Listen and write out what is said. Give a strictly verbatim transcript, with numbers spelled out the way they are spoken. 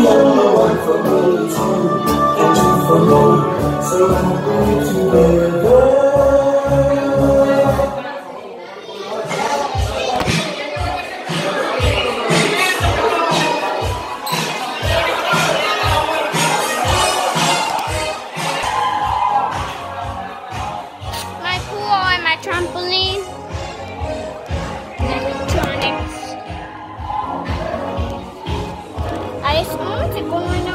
and my one for me too, and two for me, so happy together. My pool and my trampoline. Electronics. I just want to go in